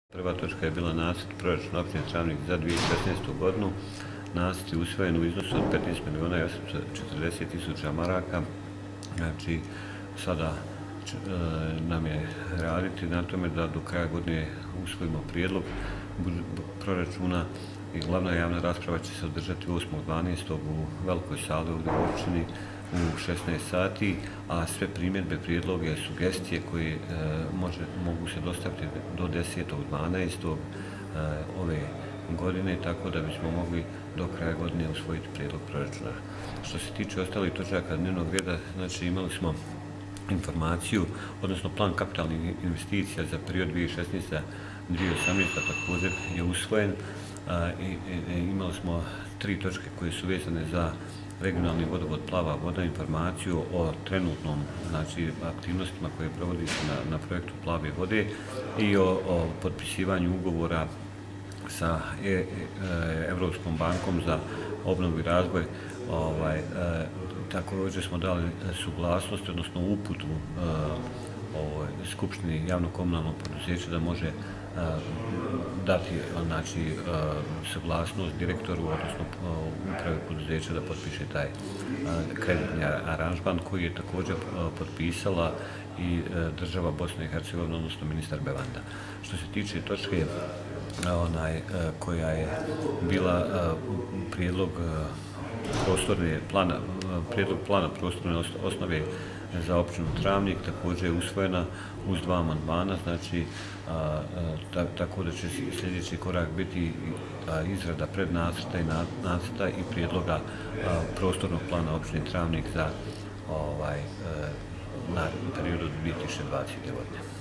Prva točka je bila nacrt proračuna općine Travnik za 2016. godinu. Nacrt je usvojen u iznosu od 15.840.000 maraka. Znači, sada nam je raditi na tome da do kraja godine usvojimo prijedlog proračuna i glavna javna rasprava će se održati 8.12. u velikoj sali ovdje u općini u 16 sati, a sve primjedbe, prijedloge, sugestije koje mogu se dostaviti do 10.12. ove godine, tako da bismo mogli do kraja godine usvojiti prijedlog proračuna. Što se tiče ostalih točaka dnevnog reda, znači imali smo informaciju, odnosno plan kapitalnih investicija za period 2016-2018 također je usvojen i imali smo 3 točke koje su vezane za regionalni vodovod Plava voda, informaciju o trenutnom, znači, aktivnostima koje provodi se na projektu Plave vode i o potpisivanju ugovora sa Europskom bankom za obnovu i razvoj. Također smo dali suglasnost, odnosno uputu Skupštini javno-komunalnog poduzeća da može dati, znači, suglasnost direktoru, odnosno upravi poduzeća da potpiše taj kreditni aranžman koji je također potpisala i država Bosne i Hercegovine, odnosno ministar Bevanda. Što se tiče točke koja je bila prijedlog plana prostorne osnove za općinu Travnik, također je usvojena uz 2 amandmana, znači tako da će sljedeći korak biti izrada prednacrta i nacrta i prijedloga prostornog plana općine Travnik za na periodu 2020. godine.